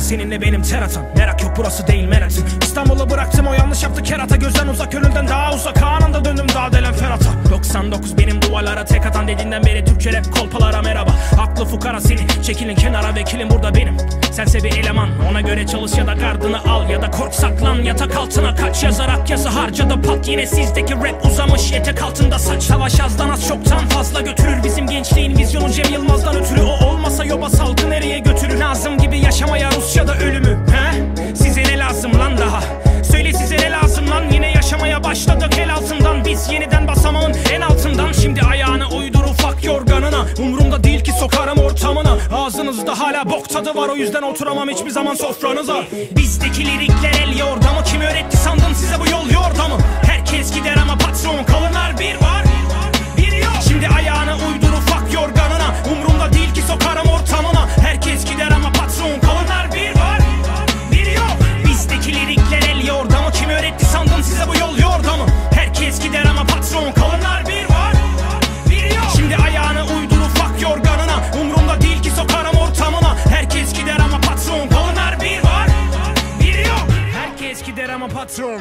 seninle benim ter atan. Merak yok, burası değil Manhattan. İstanbul'u bıraktım, o yanlış yaptı kerata. Gözden uzak, önünden daha uzak, anında döndüm daha delen Ferhat'a. 99 benim duvarlara tek atan, dediğinden beri Türkçe rap kolpalara merhaba. Aklı fukara seni, çekilin kenara, vekilim burada benim. Sense bir eleman, ona göre çalış ya da gardını al. Ya da kork saklan, yatak altına kaç. Yazarak yazı harca da pat, yine sizdeki rap uzamış etek altında saç. Savaş azdan az çoktan fazla götürür, bizim gençliğin vizyonu Cem Yılmaz'dan ötürü. O olmasa yoba salgı nereye götürür? Nazım gibi yaşamaya Rusya'da ölümü. He? Size ne lazım lan daha? Söyle size ne lazım lan? Yine yaşamaya başladık el altından. Biz yeniden basamağın en altından. Şimdi ayağını uydur ufak yorganına. Umurumda değil ki sokarım ortamına. Ağzınızda hala bok tadı var, o yüzden oturamam hiçbir zaman sofranıza. Bizdeki lirikler el yordamı, kim öğretti sandın size bu yol yordamı? Herkes gider ama patron kalırlar, bir var bir yok. Şimdi ayağını uydur ufak yorganına. Umurumda değil ki sokarım ortamına. Herkes gider ama patron kalırlar, bir var bir yok. Bizdeki lirikler el yordamı, kim öğretti sandın size bu yol yordamı? Herkes gider ama patron kalırlar, bir var bir yok. Şimdi ayağını uydur ufak yorganına. Umurumda değil ki sokarım ortamına. Herkes gider ama patron kalırlar, bir var bir yok. Herkes gider ama patron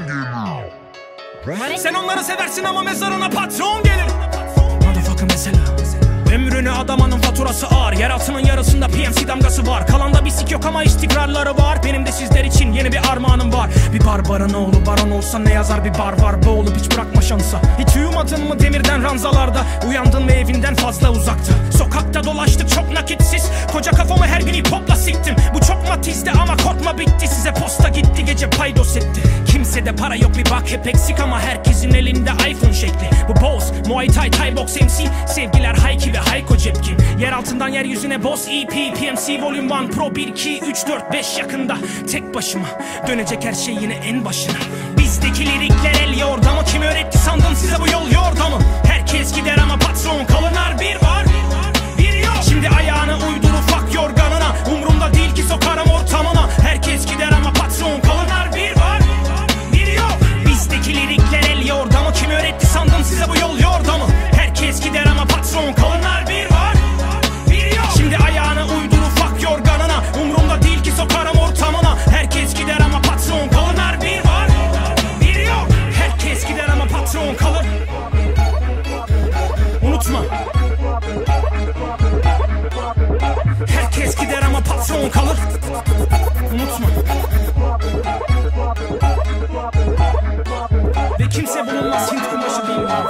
gelir. Sen onları seversin ama mezarına patron gelir. Motherfucker mesela. Ömrünü adamanın faturası ağır. Yeraltının yarısında PMC damgası var. Kalanda bir sik yok ama istikrarları var. Benim de sizler için yeni bir armağanım var. Bir barbarın oğlu baron olsa ne yazar, bir bar var boğulup hiç bırakma şansa. Hiç uyumadın mı demirden ranzalarda? Uyandın mı evinden fazla uzakta? Sokakta dolaştık çok nakitsiz. Koca kafamı her gün hip hopla siktim. Bu çok matizdi ama korkma bitti. Size posta gitti, gece paydos etti. Kimsede para yok, bir bak hep eksik ama herkesin elinde iPhone şekli. Bu boss, Muay Thai, Thai Box MC. Sevgiler Hayki ve Hayko Cepkin. Yer altından yeryüzüne Boss EP, PMC Volume 1 Pro 1, 2, 3, 4, 5 yakında. Tek başıma dönecek her şey yine en başına. Bizdeki lirikler el yordamı, kim öğretti sandın size bu yol yordamı? Herkes gider ama patron kalırlar, bir var bir yok. Şimdi ayağını uydur ufak yorganına. Umurumda değil ki sokarım ortamına. Herkes gider ama patron kalırlar, bir var bir yok. Bizdeki lirikler el yordamı, kim öğretti sandın size bu yol yordamı? Herkes gider ama patron kalırlar, bir var bir yok. Şimdi ayağını uydur ufak yorganına. Umurumda değil ki sokarım ortamına. Herkes gider ama patron kalırlar, bir var bir yok. Herkes gider ama patron kalır. Unutma. Herkes gider ama patron kalır. Unutma. Ve kimse bulunmaz Hint kumaşı değil mi?